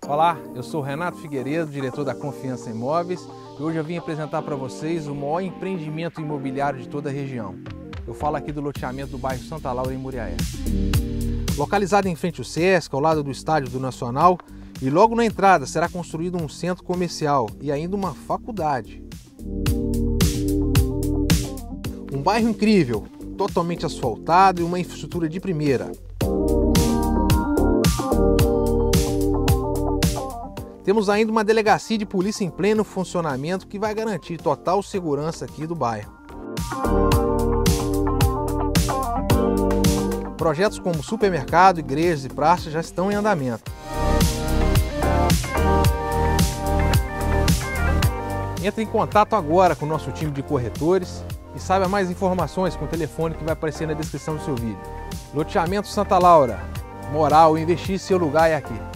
Olá, eu sou Renato Figueiredo, diretor da Confiança Imóveis, e hoje eu vim apresentar para vocês o maior empreendimento imobiliário de toda a região. Eu falo aqui do loteamento do bairro Santa Laura, em Muriaé. Localizado em frente ao Sesc, ao lado do Estádio do Nacional, e logo na entrada será construído um centro comercial e ainda uma faculdade. Um bairro incrível, totalmente asfaltado e uma infraestrutura de primeira. Temos ainda uma delegacia de polícia em pleno funcionamento que vai garantir total segurança aqui do bairro. Projetos como supermercado, igrejas e praças já estão em andamento. Entre em contato agora com o nosso time de corretores e saiba mais informações com o telefone que vai aparecer na descrição do seu vídeo. Loteamento Santa Laura. Moral, investir seu lugar é aqui.